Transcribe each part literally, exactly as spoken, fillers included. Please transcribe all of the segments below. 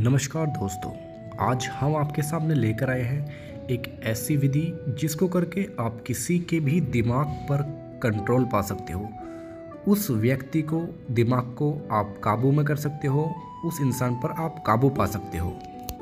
नमस्कार दोस्तों, आज हम आपके सामने लेकर आए हैं एक ऐसी विधि जिसको करके आप किसी के भी दिमाग पर कंट्रोल पा सकते हो। उस व्यक्ति को दिमाग को आप काबू में कर सकते हो, उस इंसान पर आप काबू पा सकते हो।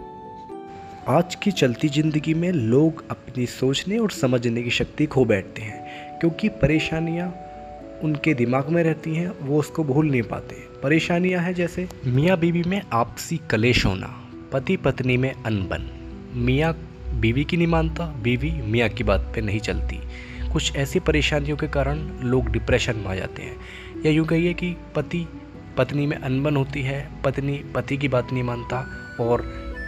आज की चलती ज़िंदगी में लोग अपनी सोचने और समझने की शक्ति खो बैठते हैं क्योंकि परेशानियाँ उनके दिमाग में रहती हैं, वो उसको भूल नहीं पाते। परेशानियां हैं जैसे मियाँ बीवी में आपसी कलेश होना, पति पत्नी में अनबन, मियाँ बीवी की नहीं मानता, बीवी मियाँ की बात पे नहीं चलती। कुछ ऐसी परेशानियों के कारण लोग डिप्रेशन में आ जाते हैं। या यूँ कहिए कि पति पत्नी में अनबन होती है, पत्नी पति की बात नहीं मानता और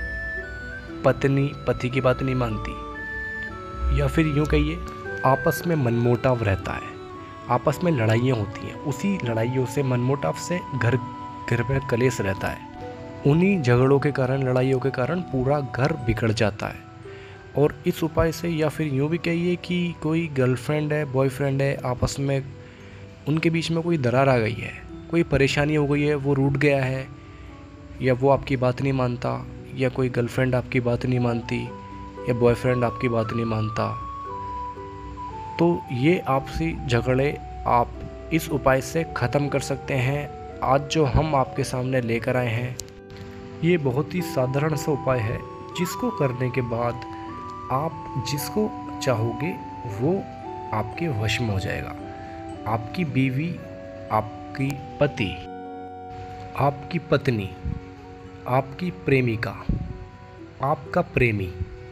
पत्नी पति की बात नहीं मानती। या फिर यूँ कहिए आपस में मनमुटाव रहता है, आपस में लड़ाइयाँ होती हैं, उसी लड़ाइयों से मनमुटाव से घर घर में कलेश रहता है। उन्हीं झगड़ों के कारण, लड़ाइयों के कारण पूरा घर बिगड़ जाता है। और इस उपाय से, या फिर यूँ भी कहिए कि कोई गर्लफ्रेंड है, बॉयफ्रेंड है, आपस में उनके बीच में कोई दरार आ गई है, कोई परेशानी हो गई है, वो रूठ गया है, या वो आपकी बात नहीं मानता, या कोई गर्लफ्रेंड आपकी बात नहीं मानती, या बॉयफ्रेंड आपकी बात नहीं मानता, तो ये आपसी झगड़े आप इस उपाय से ख़त्म कर सकते हैं। आज जो हम आपके सामने लेकर आए हैं, ये बहुत ही साधारण सा उपाय है जिसको करने के बाद आप जिसको चाहोगे वो आपके वश में हो जाएगा। आपकी बीवी, आपकी पति, आपकी पत्नी, आपकी प्रेमिका, आपका प्रेमी,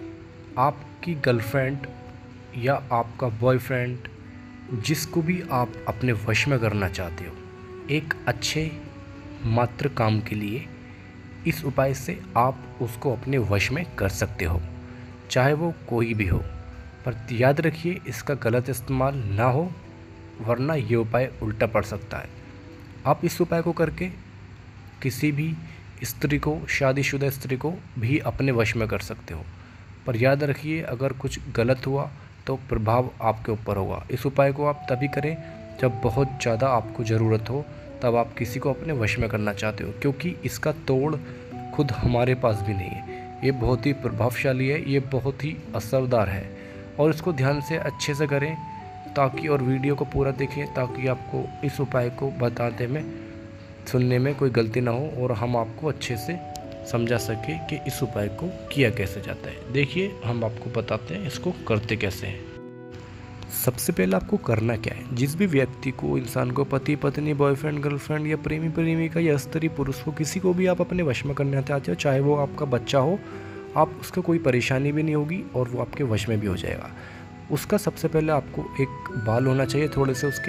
आपकी गर्लफ्रेंड या आपका बॉयफ्रेंड, जिसको भी आप अपने वश में करना चाहते हो, एक अच्छे मात्र काम के लिए इस उपाय से आप उसको अपने वश में कर सकते हो, चाहे वो कोई भी हो। पर याद रखिए, इसका गलत इस्तेमाल ना हो, वरना ये उपाय उल्टा पड़ सकता है। आप इस उपाय को करके किसी भी स्त्री को, शादीशुदा स्त्री को भी अपने वश में कर सकते हो। पर याद रखिए, अगर कुछ गलत हुआ तो प्रभाव आपके ऊपर होगा। इस उपाय को आप तभी करें जब बहुत ज़्यादा आपको ज़रूरत हो, तब आप किसी को अपने वश में करना चाहते हो, क्योंकि इसका तोड़ खुद हमारे पास भी नहीं है। ये बहुत ही प्रभावशाली है, ये बहुत ही असरदार है, और इसको ध्यान से अच्छे से करें ताकि, और वीडियो को पूरा देखें ताकि आपको इस उपाय को बताते में, सुनने में कोई गलती ना हो और हम आपको अच्छे से समझा सके कि इस उपाय को किया कैसे जाता है। देखिए, हम आपको बताते हैं इसको करते कैसे हैं। सबसे पहले आपको करना क्या है, जिस भी व्यक्ति को, इंसान को, पति पत्नी, बॉयफ्रेंड, गर्लफ्रेंड या प्रेमी प्रेमिका या स्त्री पुरुष को, किसी को भी आप अपने वश में करना चाहते हो, चाहे वो आपका बच्चा हो, आप उसको कोई परेशानी भी नहीं होगी और वो आपके वश में भी हो जाएगा। उसका सबसे पहले आपको एक बाल होना चाहिए थोड़े से उसके,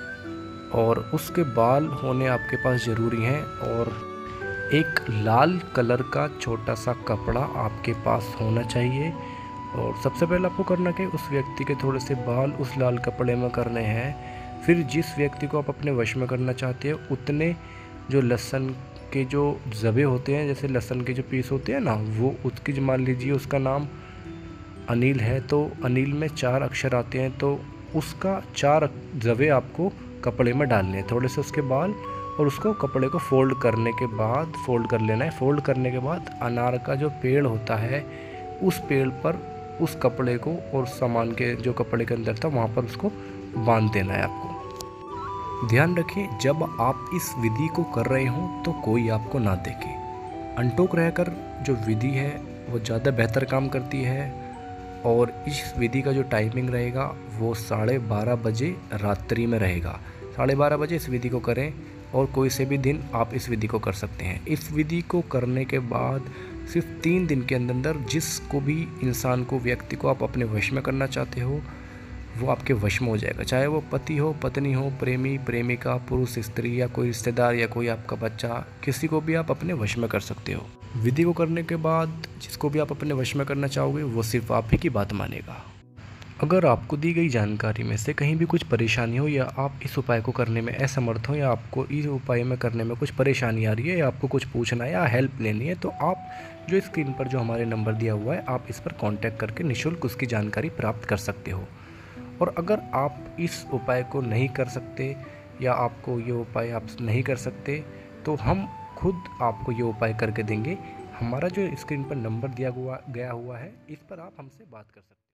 और उसके बाल होने आपके पास ज़रूरी हैं, और एक लाल कलर का छोटा सा कपड़ा आपके पास होना चाहिए। और सबसे पहले आपको करना क्या है, उस व्यक्ति के थोड़े से बाल उस लाल कपड़े में करने हैं। फिर जिस व्यक्ति को आप अपने वश में करना चाहते हैं, उतने जो लहसुन के जो ज़बे होते हैं, जैसे लहसुन के जो पीस होते हैं ना, वो उसकी, मान लीजिए उसका नाम अनिल है, तो अनिल में चार अक्षर आते हैं, तो उसका चार ज़बे आपको कपड़े में डालने हैं, थोड़े से उसके बाल, और उसको कपड़े को फोल्ड करने के बाद, फोल्ड कर लेना है। फोल्ड करने के बाद अनार का जो पेड़ होता है, उस पेड़ पर उस कपड़े को, और सामान के जो कपड़े के अंदर था वहाँ पर उसको बांध देना है आपको। ध्यान रखें, जब आप इस विधि को कर रहे हो तो कोई आपको ना देखे। अनटोक रहकर जो विधि है वो ज़्यादा बेहतर काम करती है। और इस विधि का जो टाइमिंग रहेगा वो साढ़े बारह बजे रात्रि में रहेगा। साढ़े बारह बजे इस विधि को करें, और कोई से भी दिन आप इस विधि को कर सकते हैं। इस विधि को करने के बाद सिर्फ तीन दिन के अंदर अंदर जिसको भी इंसान को, व्यक्ति को आप अपने वश में करना चाहते हो, वो आपके वश में हो जाएगा। चाहे वो पति हो, पत्नी हो, प्रेमी प्रेमिका, पुरुष स्त्री, या कोई रिश्तेदार, या कोई आपका बच्चा, किसी को भी आप अपने वश में कर सकते हो। विधि को करने के बाद जिसको भी आप अपने वश में करना चाहोगे, वो सिर्फ आप ही की बात मानेगा। अगर आपको दी गई जानकारी में से कहीं भी कुछ परेशानी हो, या आप इस उपाय को करने में असमर्थ हो, या आपको इस उपाय में करने में कुछ परेशानी आ रही है, या आपको कुछ पूछना है या हेल्प लेनी है, तो आप जो स्क्रीन पर जो हमारे नंबर दिया हुआ है, आप इस पर कांटेक्ट करके निःशुल्क उसकी जानकारी प्राप्त कर सकते हो। और अगर आप इस उपाय को नहीं कर सकते, या आपको ये उपाय आप नहीं कर सकते, तो हम खुद आपको ये उपाय करके देंगे। हमारा जो स्क्रीन पर नंबर दिया हुआ गया हुआ है, इस पर आप हमसे बात कर सकते हैं।